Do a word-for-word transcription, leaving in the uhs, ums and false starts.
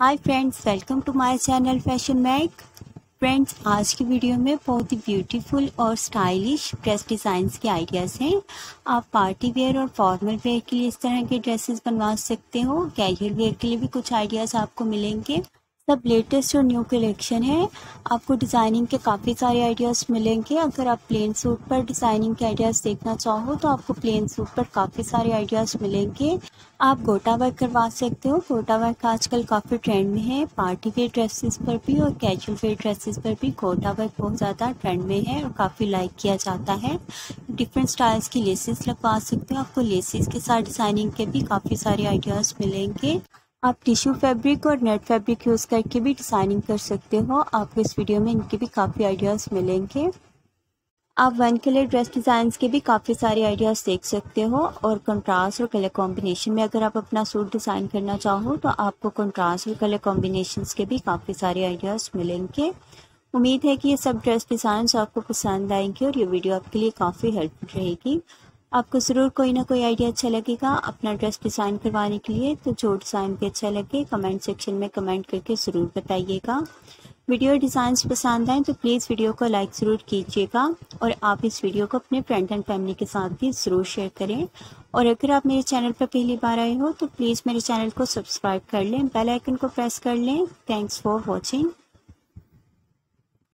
Hi friends, welcome to my channel fashion mac. Friends, आज की video में बहुत ही ब्यूटीफुल और स्टाइलिश ड्रेस डिज़ाइंस के आइडियाज़ हैं। आप पार्टी वेयर और फॉर्मल वेयर के लिए इस तरह के ड्रेसेस बनवा सकते हो। कैजुअल वेयर के लिए भी कुछ आइडियाज़ आपको मिलेंगे। सब लेटेस्ट और न्यू कलेक्शन है। आपको डिज़ाइनिंग के काफ़ी सारे आइडियाज़ मिलेंगे। अगर आप प्लेन सूट पर डिज़ाइनिंग के आइडियाज़ देखना चाहो तो आपको प्लेन सूट पर काफ़ी सारे आइडियाज़ मिलेंगे। आप गोटा वर्क करवा सकते हो। गोटा वर्क आजकल काफ़ी ट्रेंड में है। पार्टी वेयर ड्रेसेस पर भी और कैजुअल वेयर ड्रेसेस पर भी गोटा वर्क बहुत ज़्यादा ट्रेंड में है और काफ़ी लाइक किया जाता है। डिफरेंट स्टाइल्स की लेसेस लगवा सकते हो। आपको लेसेस के साथ डिज़ाइनिंग के भी काफ़ी सारे आइडियाज़ मिलेंगे। आप टिश्यू फैब्रिक और नेट फैब्रिक यूज़ करके भी डिज़ाइनिंग कर सकते हो। आपको इस वीडियो में इनके भी काफ़ी आइडियाज़ मिलेंगे। आप वन कलर ड्रेस डिज़ाइंस के भी काफ़ी सारे आइडियाज़ देख सकते हो और कंट्रास्ट और कलर कॉम्बिनेशन में अगर आप अपना सूट डिज़ाइन करना चाहो तो आपको कंट्रास्ट और कलर कॉम्बिनेशंस के भी काफ़ी सारे आइडियाज़ मिलेंगे। उम्मीद है कि ये सब ड्रेस डिज़ाइंस आपको पसंद आएंगे और ये वीडियो आपके लिए काफ़ी हेल्पफुल रहेगी। आपको ज़रूर कोई ना कोई आइडिया अच्छा लगेगा अपना ड्रेस डिज़ाइन करवाने के लिए। तो जो डिज़ाइन भी अच्छा लगे कमेंट सेक्शन में कमेंट करके ज़रूर बताइएगा। वीडियो डिज़ाइंस पसंद आए तो प्लीज़ वीडियो को लाइक ज़रूर कीजिएगा और आप इस वीडियो को अपने फ्रेंड एंड फैमिली के साथ भी ज़रूर शेयर करें। और अगर आप मेरे चैनल पर पहली बार आए हो तो प्लीज़ मेरे चैनल को सब्सक्राइब कर लें, बेल आइकन को प्रेस कर लें। Thanks for watching.